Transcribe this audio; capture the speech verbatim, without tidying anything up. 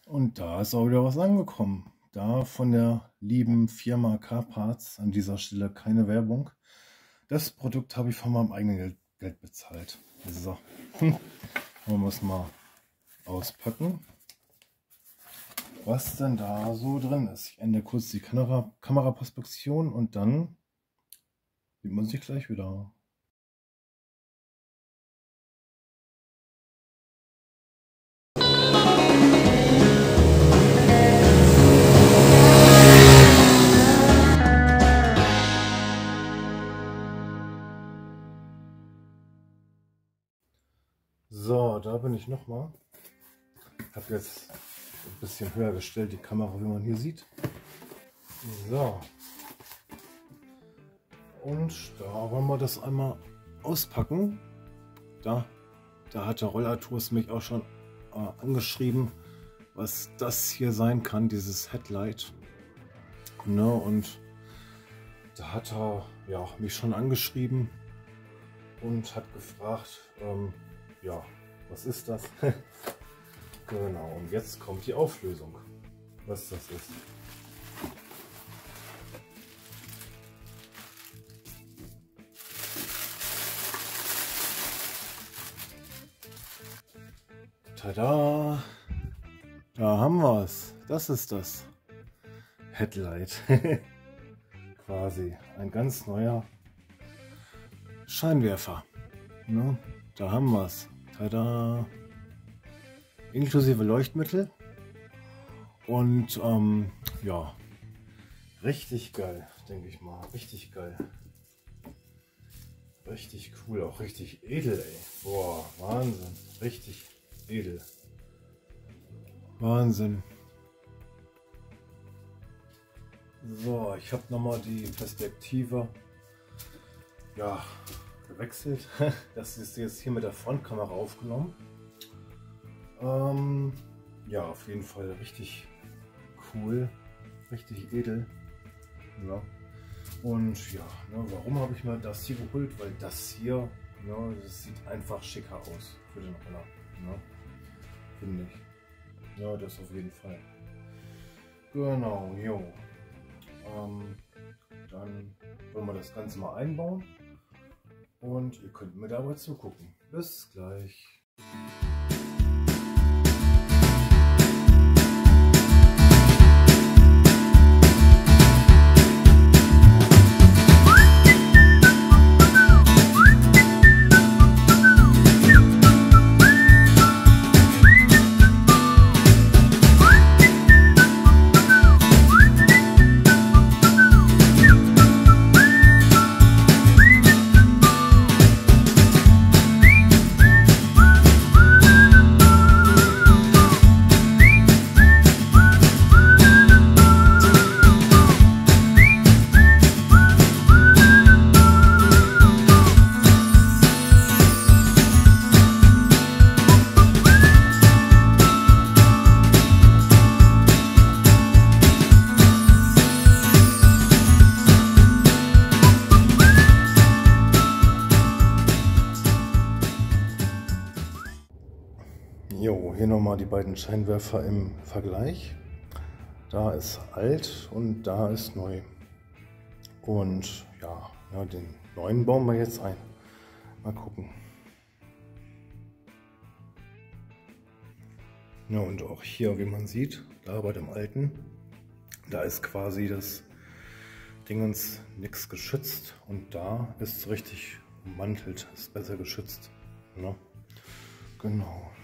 Und da ist auch wieder was angekommen. Da von der lieben Firma Carparts, an dieser Stelle keine Werbung. Das Produkt habe ich von meinem eigenen Geld, Geld bezahlt. So, wollen wir es mal auspacken, was denn da so drin ist. Ich ändere kurz die Kamera, Kameraperspektion und dann sieht man sich gleich wieder. So, da bin ich nochmal. Ich habe jetzt ein bisschen höher gestellt, die Kamera, wie man hier sieht. So. Und da wollen wir das einmal auspacken. Da, da hat der Rollertours mich auch schon äh, angeschrieben, was das hier sein kann, dieses Headlight. Ne, und da hat er ja, mich schon angeschrieben und hat gefragt, ähm, ja, was ist das? Genau, und jetzt kommt die Auflösung, was das ist. Tada! Da haben wir es. Das ist das Headlight. Quasi ein ganz neuer Scheinwerfer. Ne? Da haben wir es. Tada! Inklusive Leuchtmittel. Und ähm, ja, richtig geil, denke ich mal. Richtig geil. Richtig cool, auch richtig edel, ey. Boah, Wahnsinn. Richtig edel. Wahnsinn. So, ich habe nochmal die Perspektive ja, gewechselt. Das ist jetzt hier mit der Frontkamera aufgenommen. Ähm, ja, auf jeden Fall richtig cool. Richtig edel. Ja. Und ja, ne, warum habe ich mir das hier geholt? Weil das hier, ne, das sieht einfach schicker aus für den Roller. Ne? Finde ich. Ja, das auf jeden Fall. Genau, jo. Ähm, dann wollen wir das Ganze mal einbauen. Und ihr könnt mir dabei zugucken. Bis gleich. Jo, hier nochmal die beiden Scheinwerfer im Vergleich. Da ist alt und da ist neu. Und ja, ja, den neuen bauen wir jetzt ein. Mal gucken. Ja, und auch hier, wie man sieht, da bei dem alten, da ist quasi das Dingens nichts geschützt und da ist es richtig ummantelt, ist besser geschützt. Ne? Genau.